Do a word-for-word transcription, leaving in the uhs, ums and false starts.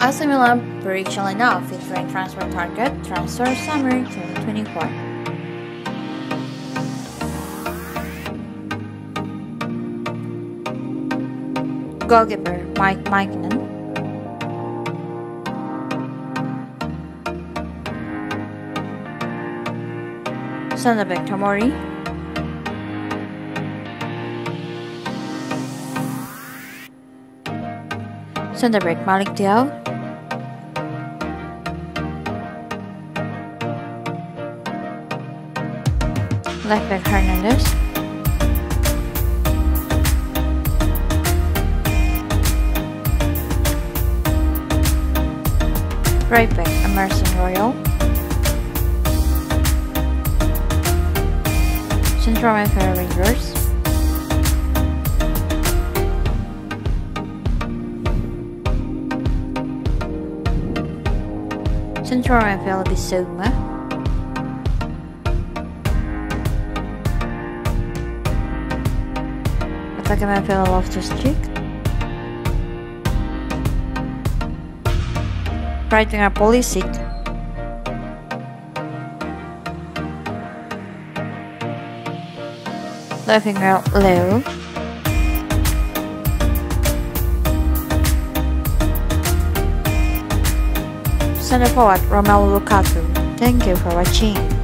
A C Milan prediction lineup featuring transfer target transfer summer twenty twenty-four. Goalkeeper Mike Maikinen. Centre back Tomori. Centre back Malik Diaw. Left back Hernandez. Right back Emerson Royal. Central midfielder Rangers. Central midfielder Bissouma. Attacking midfielder Loftus-Cheek. Right winger Pulisic. Left winger Leo. Center forward Romelu Lukaku. Thank you for watching.